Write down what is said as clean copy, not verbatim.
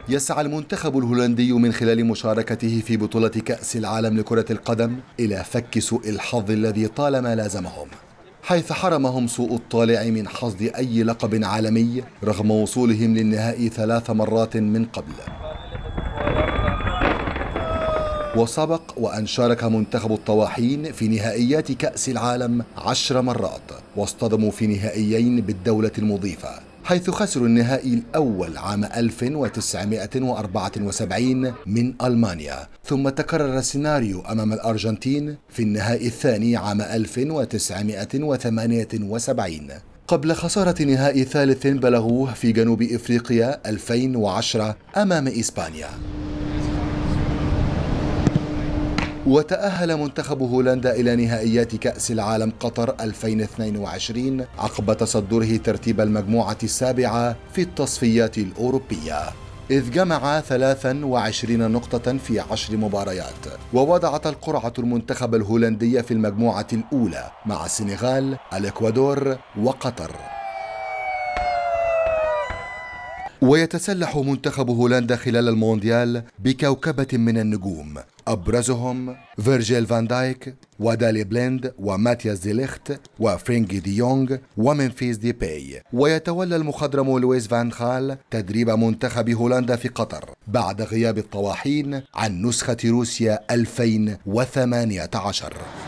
يسعى المنتخب الهولندي من خلال مشاركته في بطولة كأس العالم لكرة القدم إلى فك سوء الحظ الذي طالما لازمهم، حيث حرمهم سوء الطالع من حصد أي لقب عالمي رغم وصولهم للنهائي 3 مرات من قبل. وسبق وأن شارك منتخب الطواحين في نهائيات كأس العالم 10 مرات، واصطدموا في نهائيين بالدولة المضيفة، حيث خسروا النهائي الأول عام 1974 من ألمانيا، ثم تكرر السيناريو أمام الأرجنتين في النهائي الثاني عام 1978 قبل خسارة نهائي ثالث بلغوه في جنوب إفريقيا 2010 أمام إسبانيا. وتأهل منتخب هولندا إلى نهائيات كأس العالم قطر 2022 عقب تصدره ترتيب المجموعة السابعة في التصفيات الأوروبية، إذ جمع 23 نقطة في 10 مباريات، ووضعت القرعة المنتخب الهولندي في المجموعة الأولى مع السنغال، الإكوادور وقطر. ويتسلح منتخب هولندا خلال المونديال بكوكبة من النجوم، أبرزهم فيرجيل فان دايك ودالي بليند وماتياس دي ليخت وفرينكي دي يونغ ومنفيس دي باي. ويتولى المخضرم لويس فان خال تدريب منتخب هولندا في قطر بعد غياب الطواحين عن نسخة روسيا 2018.